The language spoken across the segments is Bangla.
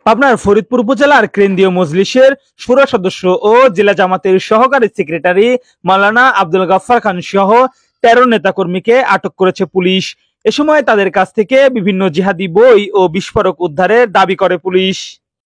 পাবনার ফরিদপুর উপজেলার কেন্দ্রীয় মজলিসের শুরা সদস্য ও জেলা জামাতের সহকারী সেক্রেটারি মাওলানা আব্দুল গাফফার খান সহ ১৩ নেতাকর্মীকে আটক করেছে পুলিশ। এ সময় তাদের কাছ থেকে বিভিন্ন জিহাদি বই ও বিস্ফোরক উদ্ধারের দাবি করে পুলিশ।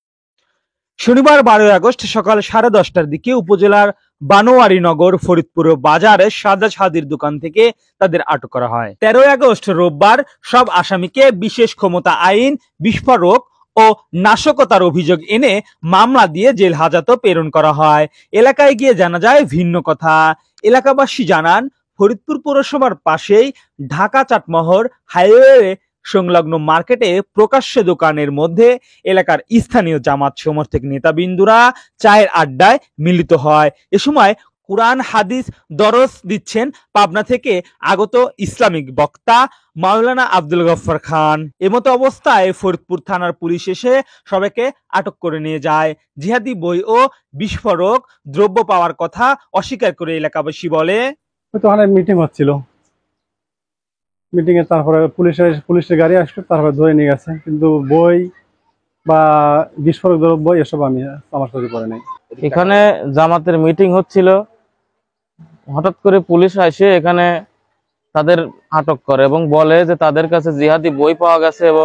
শনিবার ১২ আগস্ট সকাল 10:30টার দিকে উপজেলার বানোয়ারীনগর ফরিদপুর বাজারে সাজ্জাদ হাদির দোকান থেকে তাদের আটক করা হয়। ১৩ আগস্ট রোববার সব আসামিকে বিশেষ ক্ষমতা আইন, বিস্ফোরক ও নাশকতার অভিযোগ এনে মামলা দিয়ে জেল হাজতে প্রেরণ করা হয়। এলাকায় গিয়ে জানা যায় ভিন্ন কথা। এলাকাবাসী জানান, ফরিদপুর পৌরসভার পাশেই ঢাকা চাটমোহর হাইওয়ে সংলগ্ন মার্কেটে প্রকাশ্য দোকানের মধ্যে এলাকার স্থানীয় জামাত সমর্থক নেতাবিন্দুরা চায়ের আড্ডায় মিলিত হয়। এ সময় কুরআন হাদিস দরস দিচ্ছেন পাবনা থেকে আগত ইসলামিক বক্তা মাওলানা আব্দুল গাফফার খান। এমতো অবস্থায় ফরিদপুর থানার পুলিশ এসে সবাইকে আটক করে নিয়ে যায়। জিহাদি বই ও বিস্ফোরক দ্রব্য পাওয়ার কথা অস্বীকার করে এলাকাবাসী বলে, মিটিং হচ্ছিল, মিটিং এ তারপরে পুলিশের গাড়ি আসলো, তারপরে ধরে নিয়ে গেছে, কিন্তু বই বা বিস্ফোরক দ্রব্য এসব আমার চোখে পড়ে নাই। এখানে জামাতের মিটিং হচ্ছিল, হঠাৎ করে পুলিশ এসে এখানে তাদের আটক করে এবং বলে যে তাদের কাছে জিহাদি বই পাওয়া গেছে এবং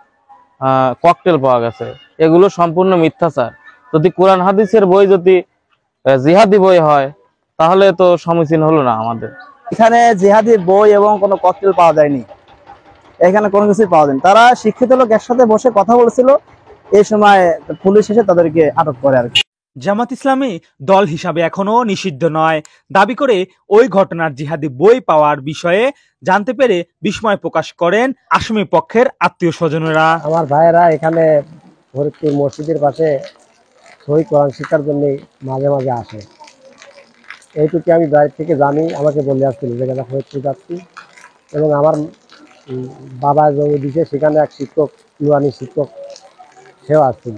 ককটেল পাওয়া গেছে। এগুলো সম্পূর্ণ মিথ্যাচার। যদি কোরআন হাদিসের বই যদি জিহাদি বই হয় তাহলে তো সমীচীন হলো না আমাদের। এখানে জিহাদি বই এবং কোনো ককটেল পাওয়া যায়নি, এখানে কোনো কিছুই পাওয়া যায়নি। তারা শিক্ষিত লোক একসাথে বসে কথা বলেছিল, এই সময় পুলিশ এসে তাদেরকে আটক করে আর কি। জামাত ইসলামী দল হিসাবে এখনো নিষিদ্ধ নয় দাবি করে ওই ঘটনার জিহাদি বই পাওয়ার বিষয়ে জানতে পেরে বিস্ময় প্রকাশ করেন আসামি পক্ষের আত্মীয় স্বজনেরা। আমার ভাইয়েরা এখানে ফরিদপুর মসজিদের পাশে সহিহ কোরআন শিক্ষার জন্য মাঝে মাঝে আসে, এইটুকু আমি বাইরে থেকে জানি। আমাকে বলে আসছিল যে ফরিদপুর যাচ্ছি, এবং আমার বাবা জমি দিছে, সেখানে এক শিক্ষক, নুরানি শিক্ষক, সেও আসছিল।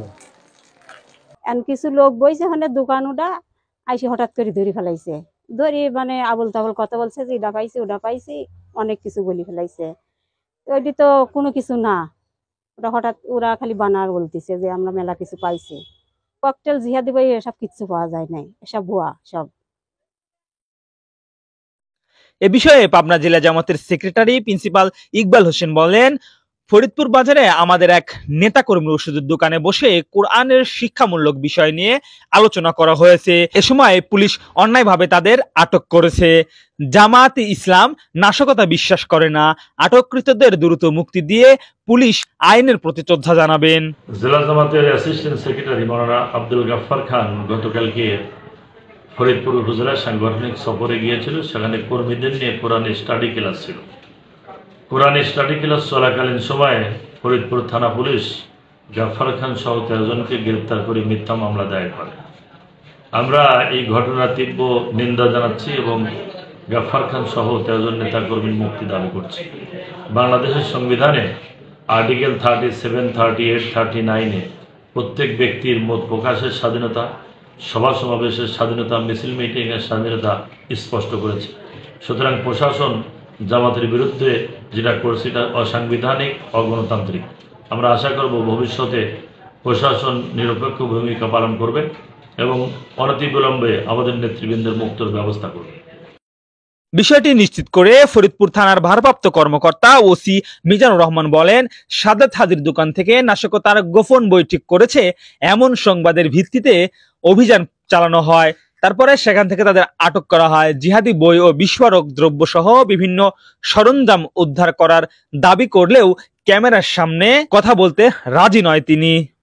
কিছু লোক বইছে ওখানে দোকান, ওটা আইসে হঠাৎ করে ধরে ফেলাইছে, ধরে মানে আবল তাবল কথা বলছে যে এটা পাইছি ওটা পাইছি, অনেক কিছু বলি ফেলাইছে। ওইটি তো কোনো কিছু না, ওটা হঠাৎ ওরা খালি বানার বলতেছে যে আমরা মেলা কিছু পাইছি। ককটেল জিহাদি বই এসব কিছু পাওয়া যায় নাই, এসব ভুয়া সব। এ বিষয়ে পাবনা জেলা জামাতের সেক্রেটারি প্রিন্সিপাল ইকবাল হোসেন বলেন, ফরিদপুর বাজারে আমাদের এক নেতাকর্মীর ওষুধের দোকানে বসে কোরআনের শিক্ষামূলক বিষয় নিয়ে আলোচনা করা হয়েছে। এ সময় পুলিশ অন্যায়ভাবে তাদের আটক করেছে। জামাত ইসলাম নাশকতা বিশ্বাস করে না। আটককৃতদের দ্রুত মুক্তি দিয়ে পুলিশ আইনের প্রতি শ্রদ্ধা জানাবেন। জেলা জামাতের অ্যাসিস্ট্যান্ট সেক্রেটারি মাওলানা আব্দুল গাফফার খান গতকালকে ফরিদপুর উপজেলার সাংগঠনিক সফরে গিয়েছিল। সেখানে কর্মীদের নিয়ে কোরআনের স্টাডি ক্লাস ছিল। কোরআন স্টাডি ক্লাস চলাকালীন সময়ে ফরিদপুর থানা পুলিশ গাফফার খান সহ ১৩ জনকে গ্রেপ্তার করে মিথ্যা মামলা দায়ের করে। আমরা এই ঘটনার তীব্র নিন্দা জানাচ্ছি এবং গাফফার খান সহ ১৩ জন নেতাকর্মীর মুক্তি দাবি করছি। বাংলাদেশের সংবিধানে আর্টিকেল 37, 38, 39-এ প্রত্যেক ব্যক্তির মত প্রকাশের স্বাধীনতা, সভা সমাবেশের স্বাধীনতা, মিছিল মিটিংয়ের স্বাধীনতা স্পষ্ট করেছে। সুতরাং প্রশাসন জামাতের বিরুদ্ধে যেটা করছে এটা অসাংবিধানিক, অগণতান্ত্রিক। আমরা আশা করব ভবিষ্যতে প্রশাসন নিরপেক্ষ ভূমিকা পালন করবে এবং অনতিবিলম্বে আমাদের নেতৃবৃন্দের মুক্তর ব্যবস্থা করবে। বিষয়টি নিশ্চিত করে ফরিদপুর থানার ভারপ্রাপ্ত কর্মকর্তা ওসি মিজানুর রহমান বলেন, সাজ্জাদ হাদির দোকান থেকে নাশকতার গোপন বই ঠিক করেছে এমন সংবাদের ভিত্তিতে অভিযান চালানো হয়। তারপরে সেখান থেকে তাদের আটক করা হয়। জিহাদি বই ও বিস্ফোরক দ্রব্য সহ বিভিন্ন সরঞ্জাম উদ্ধার করার দাবি করলেও ক্যামেরার সামনে কথা বলতে রাজি নয় তিনি।